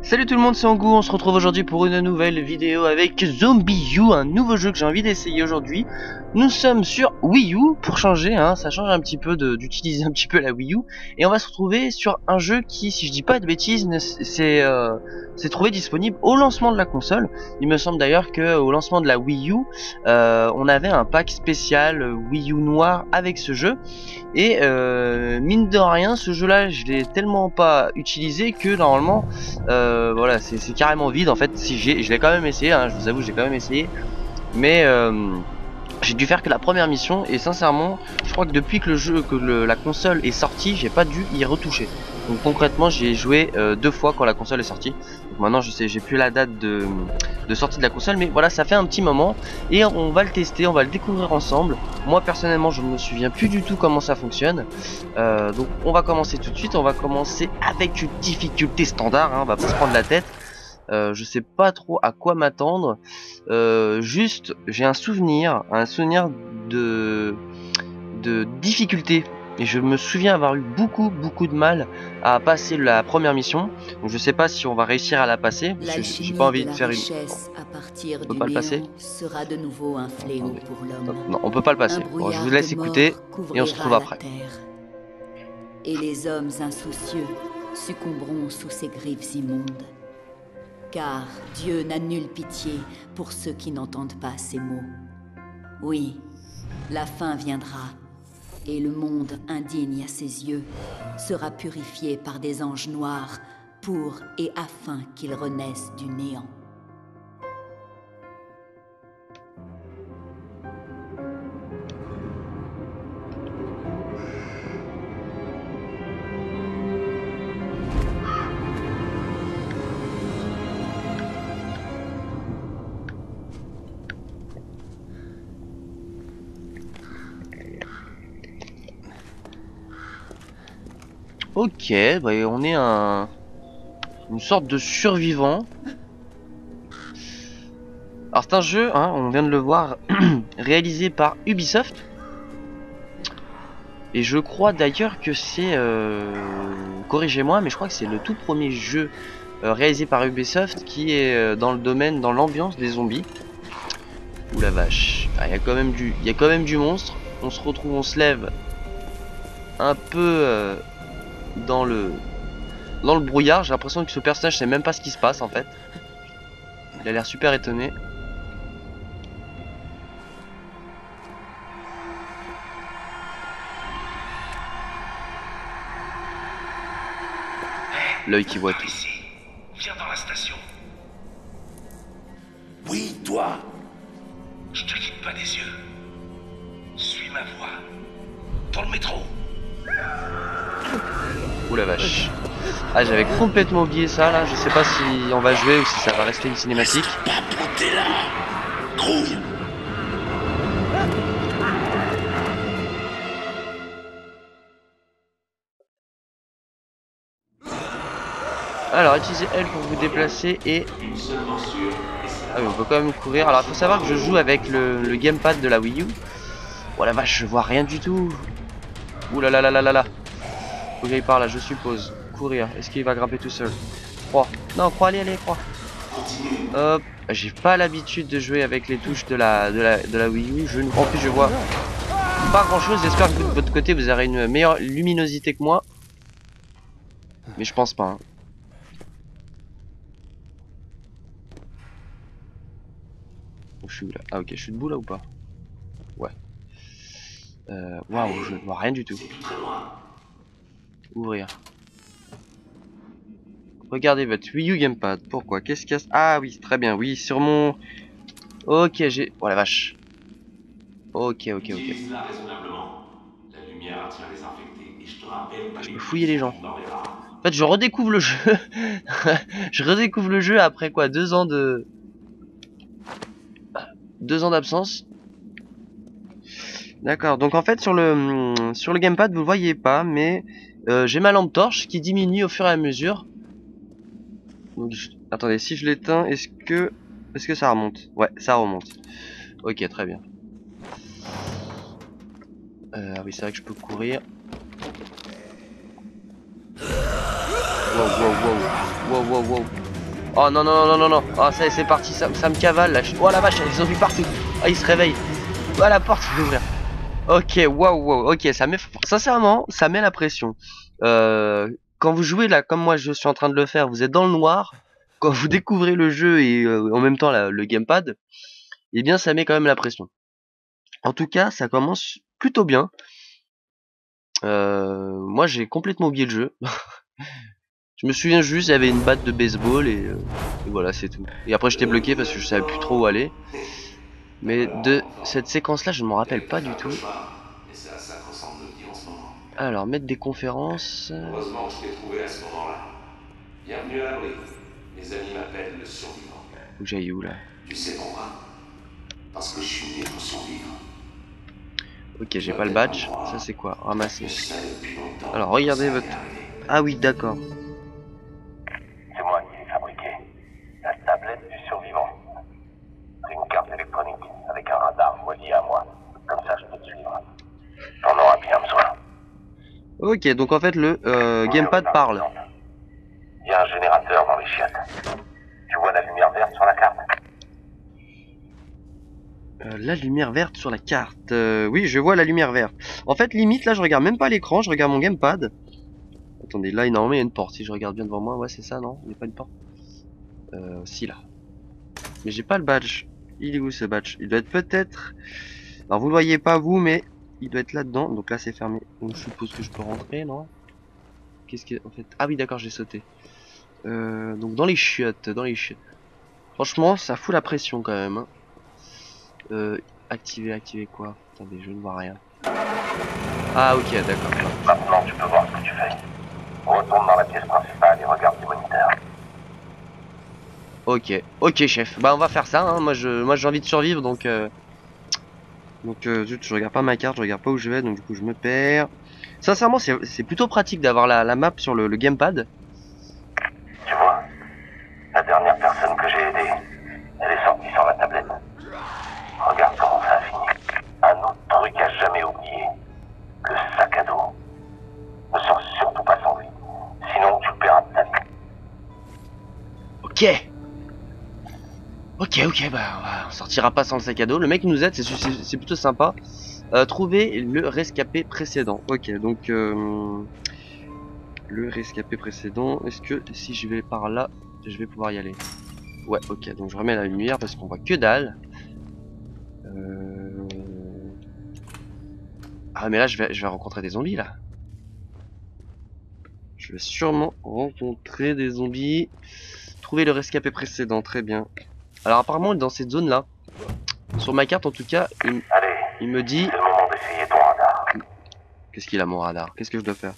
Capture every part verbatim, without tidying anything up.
Salut tout le monde, c'est Angou, on se retrouve aujourd'hui pour une nouvelle vidéo avec ZombiU, un nouveau jeu que j'ai envie d'essayer aujourd'hui. Nous sommes sur Wii U, pour changer, hein, ça change un petit peu d'utiliser un petit peu la Wii U. Et on va se retrouver sur un jeu qui, si je dis pas de bêtises, c'est euh, trouvé disponible au lancement de la console. Il me semble d'ailleurs qu'au lancement de la Wii U, euh, on avait un pack spécial Wii U noir avec ce jeu. Et euh, mine de rien, ce jeu là je l'ai tellement pas utilisé que normalement euh, voilà, c'est carrément vide en fait. Si j'ai, je l'ai quand même essayé, hein, je vous avoue, j'ai quand même essayé, mais euh, j'ai dû faire que la première mission. Et sincèrement, je crois que depuis que le jeu, que le, la console est sortie, j'ai pas dû y retoucher. Donc concrètement, j'y ai joué euh, deux fois quand la console est sortie. Donc maintenant, je sais, j'ai plus la date de, de sortie de la console, mais voilà, ça fait un petit moment et on va le tester, on va le découvrir ensemble. Moi personnellement, je ne me souviens plus du tout comment ça fonctionne. Euh, donc on va commencer tout de suite. On va commencer avec une difficulté standard, hein, on va pas se prendre la tête. Euh, je sais pas trop à quoi m'attendre. Euh, juste, j'ai un souvenir, un souvenir de de difficulté. Et je me souviens avoir eu beaucoup beaucoup de mal à passer la première mission. Donc je sais pas si on va réussir à la passer. J'ai pas envie de, de faire une. À partir on peut du pas le passer. Sera de nouveau un fléau Attendez. pour l'homme. Non, on peut pas le passer. Bon, je vous laisse écouter et on se retrouve après. Et les hommes insoucieux succomberont sous ses griffes immondes. Car Dieu n'a nulle pitié pour ceux qui n'entendent pas ses mots. Oui, la fin viendra. Et le monde indigne à ses yeux sera purifié par des anges noirs pour et afin qu'ils renaissent du néant. Ok, bah on est un une sorte de survivant. Alors c'est un jeu, hein, on vient de le voir, réalisé par Ubisoft. Et je crois d'ailleurs que c'est, euh, corrigez-moi, mais je crois que c'est le tout premier jeu euh, réalisé par Ubisoft qui est euh, dans le domaine, dans l'ambiance des zombies. Ouh la vache, il ah, y a quand même du, il y a quand même du monstre. On se retrouve, on se lève un peu. Euh, dans le dans le brouillard. J'ai l'impression que ce personnage sait même pas ce qui se passe en fait. Il a l'air super étonné. L'œil qui voit tout. Ici. Viens dans la station. Oui, toi. Je te quitte pas des yeux. Suis ma voix. Dans le métro. Ouh la vache. Ah, j'avais complètement oublié ça là. Je sais pas si on va jouer ou si ça va rester une cinématique. Pas planter là. Grouille. Alors, utilisez L pour vous déplacer et... Ah oui, on peut quand même courir. Alors, il faut savoir que je joue avec le, le gamepad de la Wii U. Oh la vache, je vois rien du tout. Ouh là là là là là là. Faut que j'aille par là, je suppose. Courir. Est-ce qu'il va grimper tout seul? Croix. Non, croix, allez, allez, croix. Hop. J'ai pas l'habitude de jouer avec les touches de la, de la, de la Wii U. Je, en plus, je vois pas grand chose. J'espère que vous, de votre côté, vous aurez une meilleure luminosité que moi. Mais je pense pas. Hein. Où je suis où là? Ah, ok, je suis debout là ou pas? Ouais. Euh, waouh, je ne vois rien du tout. Ouvrir. Regardez votre Wii U Gamepad. Pourquoi? Qu'est-ce qu'il y a? Ah oui, très bien. Oui, sur mon... Ok, j'ai... Oh la vache. Ok, ok, ok. Je peux fouiller les gens. En fait, je redécouvre le jeu. Je redécouvre le jeu après quoi? Deux ans de... Deux ans d'absence. D'accord. Donc en fait, sur le sur le Gamepad, vous le voyez pas, mais euh, j'ai ma lampe torche qui diminue au fur et à mesure. Donc, je... Attendez, si je l'éteins, est-ce que est-ce que ça remonte? Ouais, ça remonte. Ok, très bien. Euh, oui, c'est vrai que je peux courir. Wow, wow, wow, wow, wow, wow. Oh non non non non non. Oh ça y est, c'est parti, ça, ça me cavale là. Oh la vache, il y a des zombies partout. Ah, il se réveille. Oh la porte, il ouvrir. Ok, waouh waouh. Ok, ça met sincèrement, ça met la pression. Euh, quand vous jouez là, comme moi je suis en train de le faire, vous êtes dans le noir. Quand vous découvrez le jeu et euh, en même temps la, le gamepad, eh bien ça met quand même la pression. En tout cas, ça commence plutôt bien. Euh, moi j'ai complètement oublié le jeu. Je me souviens juste, il y avait une batte de baseball et, euh, et voilà, c'est tout. Et après j'étais bloqué parce que je savais plus trop où aller. Mais de cette séquence-là, je ne m'en rappelle pas du tout. Et c'est à ça que ressemble notre vie en ce moment. Alors, mettre des conférences... Heureusement que je t'ai trouvé à ce moment-là. Bienvenue à l'abri. Mes amis m'appellent le survivant. Faut que j'aille où là? Tu sais pourquoi? Parce que je suis né pour survivre. Ok, j'ai pas le badge. Ça c'est quoi? Ramasser. Je savais depuis longtemps. Alors, regardez votre... Ah oui, d'accord. C'est moi qui l'ai fabriqué. La tablette du survivant. C'est une carte électronique avec un radar relié à moi. Comme ça, je peux te suivre. J'en auras bien besoin. Ok, donc en fait le euh, gamepad parle. Il y a un générateur dans les chiottes. Tu vois la lumière verte sur la carte? Euh, la lumière verte sur la carte. Euh, oui, je vois la lumière verte. En fait, limite, là, je regarde même pas l'écran, je regarde mon gamepad. Attendez, là, normalement, il y a une porte. Si je regarde bien devant moi, ouais, c'est ça, non? Il n'y a pas une porte. Euh, si, là. Mais j'ai pas le badge. Il est où ce badge? Il doit être peut-être... Alors, vous le voyez pas, vous, mais il doit être là-dedans. Donc là, c'est fermé. Donc, je suppose que je peux rentrer, non? Qu'est-ce que... En fait... Ah oui, d'accord, j'ai sauté. Euh, donc, dans les chiottes, dans les chiottes. Franchement, ça fout la pression, quand même, hein. Euh, activer, activer quoi? Attendez, je ne vois rien. Ah ok, d'accord. Maintenant, tu peux voir ce que tu fais. Retourne dans la pièce principale et regarde les moniteurs. Ok, ok chef. Bah on va faire ça, hein. Moi je, moi j'ai envie de survivre donc... Euh... Donc euh, zut, je regarde pas ma carte, je regarde pas où je vais, donc du coup je me perds. Sincèrement c'est plutôt pratique d'avoir la, la map sur le, le gamepad. Tu vois, la dernière personne que j'ai aidée, elle est sortie sur la tablette. Regarde comment ça a fini. Un autre truc à jamais oublier. Le sac à dos. Ne sors surtout pas sans lui. Sinon tu perds ta vie. Ok. Ok, ok, bah on, va, on sortira pas sans le sac à dos. Le mec nous aide, c'est plutôt sympa. Euh, trouver le rescapé précédent. Ok, donc... Euh, le rescapé précédent. Est-ce que si je vais par là, je vais pouvoir y aller? Ouais, ok, donc je remets la lumière parce qu'on voit que dalle. Euh... Ah mais là je vais, je vais rencontrer des zombies là. Je vais sûrement rencontrer des zombies. Trouver le rescapé précédent, très bien. Alors apparemment dans cette zone là, sur ma carte en tout cas, il, Allez, il me dit... c'est le moment d'essayer ton radar. Qu'est-ce qu'il a mon radar? Qu'est-ce que je dois faire?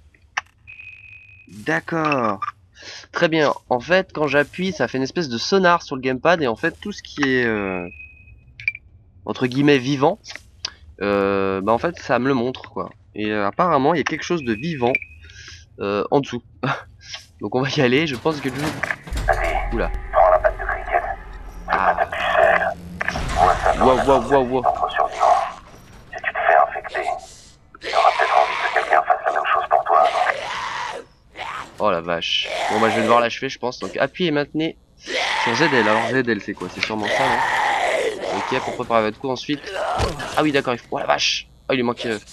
D'accord. Très bien. En fait quand j'appuie ça fait une espèce de sonar sur le gamepad et en fait tout ce qui est... Euh, entre guillemets vivant, euh, bah en fait ça me le montre quoi. Et euh, apparemment il y a quelque chose de vivant euh, en dessous. Donc on va y aller, je pense que je... Vas-y, Oula. prends la batte de cricket. Ah. Ta pucelle. Vois ça dans Wow, la wow, zone wow, wow. d'entre survivants. Si tu te fais infecter, tu auras peut-être envie que quelqu'un fasse la même chose pour toi, non? Oh la vache. Bon bah je vais devoir l'achever je pense. Donc appuyez et maintenez sur Z L. Alors Z L c'est quoi? C'est sûrement ça non? Ok, pour préparer votre coup ensuite. Ah oui d'accord, il faut... Oh la vache. Oh il est manqué. Euh...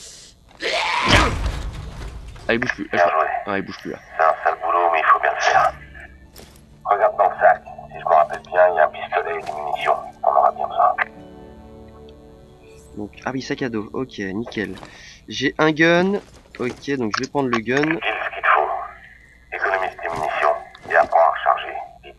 Ah il bouge plus. Ah, Bien je... joué. ah il bouge plus là. C'est un sale boulot, mais il faut bien le faire. Regarde dans le sac. Si je me rappelle bien, il y a un pistolet et des munitions. On aura bien besoin. Donc ah oui sac à dos. Ok nickel. J'ai un gun. Ok donc je vais prendre le gun. Pile ce qu'il te faut. Économise tes munitions et apprends à recharger. Vite.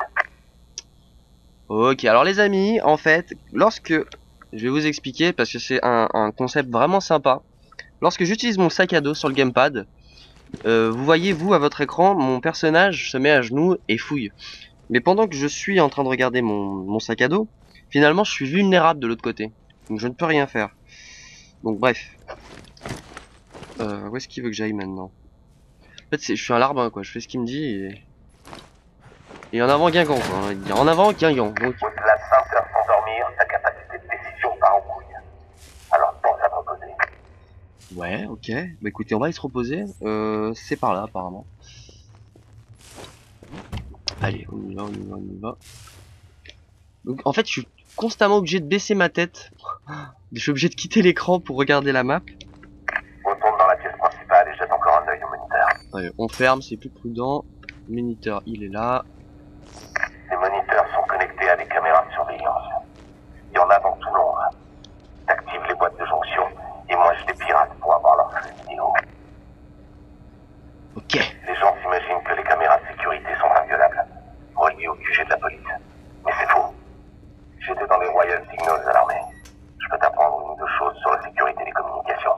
Ok, alors les amis, en fait, lorsque... Je vais vous expliquer parce que c'est un, un concept vraiment sympa. Lorsque j'utilise mon sac à dos sur le gamepad, euh, vous voyez, vous, à votre écran, mon personnage se met à genoux et fouille. Mais pendant que je suis en train de regarder mon, mon sac à dos, finalement, je suis vulnérable de l'autre côté. Donc je ne peux rien faire. Donc bref. Euh, où est-ce qu'il veut que j'aille maintenant? En fait, je suis un larbin, quoi. Je fais ce qu'il me dit et... Et en avant Guingamp, quoi. On va dire. En avant Guingamp. Donc... Au-delà de vingt heures sans dormir, ta capacité de décision part en couille. Alors pense à te reposer. Ouais, ok. Bah écoutez, on va aller se reposer. Euh, c'est par là, apparemment. Allez, on y va, on y va, on y va. Donc en fait je suis constamment obligé de baisser ma tête. Je suis obligé de quitter l'écran pour regarder la map. Retourne dans la pièce principale et jette encore un œil au moniteur. Allez, on ferme, c'est plus prudent. Moniteur, il est là. Les moniteurs sont connectés à des caméras de surveillance. Il y en a dans tout Londres. T'actives les boîtes de jonction et moi je les pirate pour avoir leur flux vidéo. Ok. Les gens s'imaginent que les caméras de sécurité sont inviolables, reliées au Q G de la police. Mais c'est faux. J'étais dans les Royal Signals à l'armée. Je peux t'apprendre une ou deux choses sur la sécurité des communications.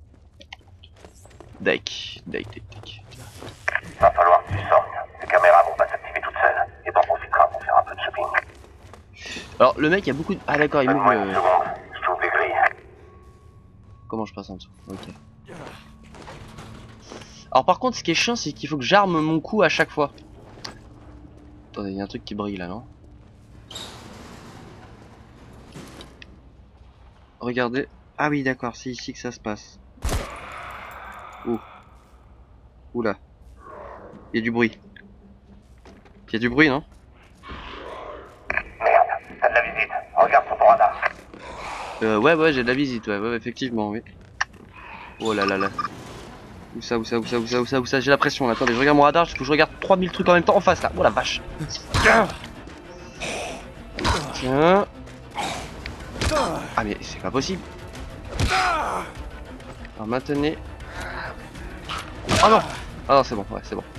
Deck, deck, deck, deck. Va falloir que tu sortes. Les caméras vont pas s'activer toutes seules et t'en profiteras pour faire un peu de shopping. Alors le mec il y a beaucoup de... Ah d'accord, il Donne-moi move une le... seconde, je trouve les grilles. Comment je passe en dessous? Ok. Alors par contre ce qui est chiant c'est qu'il faut que j'arme mon coup à chaque fois. Attendez, il y a un truc qui brille là, non? Regardez. Ah oui d'accord, c'est ici que ça se passe. Ouh. Oula. Il y a du bruit. Il y a du bruit, non? Merde, t'as de la visite. Regarde sur ton radar. Euh, ouais, ouais, j'ai de la visite, ouais, ouais, effectivement, oui. Oh là là là. Où ça, où ça, où ça, où ça, où ça, où ça, j'ai la pression là. Attendez, je regarde mon radar, parce que je regarde trois mille trucs en même temps en face là. Oh la vache. Tiens. Tiens. Ah mais c'est pas possible. Alors maintenez. Oh non. Ah non, c'est bon, ouais, c'est bon.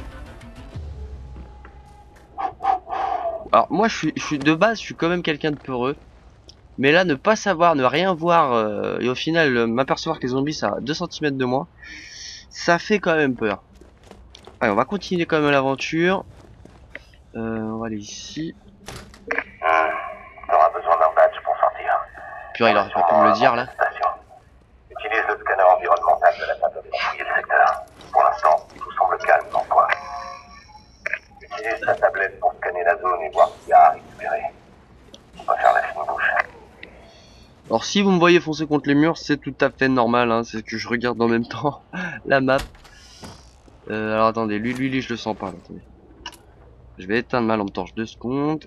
Alors moi je suis, je suis de base, je suis quand même quelqu'un de peureux. Mais là, ne pas savoir, ne rien voir, euh, et au final euh, m'apercevoir que les zombies sont à deux centimètres de moi, ça fait quand même peur. Allez, on va continuer quand même l'aventure. Euh, on va aller ici. Hmm, t'auras besoin d'un badge pour sortir. Purée, il aurait pas pu me le dire là. Station. Utilise le scanner environnemental de la table pour fouiller le secteur. Pour l'instant, tout semble calme dans le coin. Utilise ta tablette pour scanner la zone et voir s'il y a à récupérer. On va faire la fine bouche. Alors si vous me voyez foncer contre les murs, c'est tout à fait normal, hein, c'est que je regarde en même temps la map. Euh, alors attendez, lui, lui, lui, je le sens pas, là, attendez. Je vais éteindre ma lampe torche deux secondes.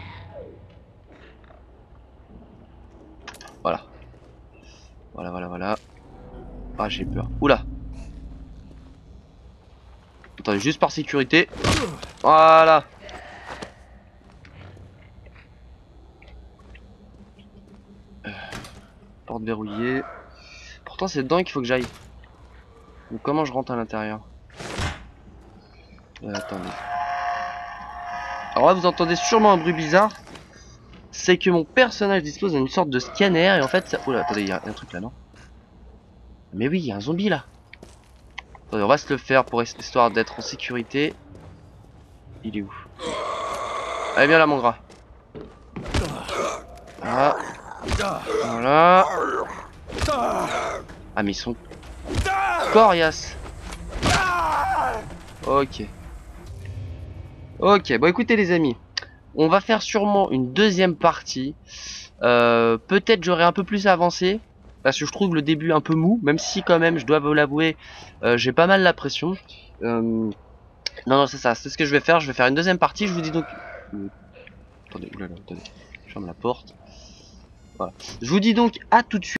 Voilà. Voilà, voilà, voilà. Ah, j'ai peur. Oula. Attendez, juste par sécurité. Voilà. Euh, porte verrouillée. Pourtant, c'est dedans qu'il faut que j'aille. Donc, comment je rentre à l'intérieur? euh, Attendez. Alors là, vous entendez sûrement un bruit bizarre. C'est que mon personnage dispose d'une sorte de scanner. Et en fait, ça... Oula, attendez, il y a un truc là, non? Mais oui, il y a un zombie là. Attendez, on va se le faire pour histoire d'être en sécurité. Il est où? Allez, viens là, mon gras. Voilà. Voilà. Ah, mais ils sont coriaces. Ok. Ok, bon écoutez les amis, on va faire sûrement une deuxième partie. Euh, Peut-être j'aurai un peu plus avancé, parce que je trouve le début un peu mou, même si quand même, je dois vous l'avouer, euh, j'ai pas mal la pression. Euh, non, non, c'est ça, c'est ce que je vais faire, je vais faire une deuxième partie, je vous dis donc... Euh, attendez, oulala, attendez, je ferme la porte. Voilà. Je vous dis donc à tout de suite.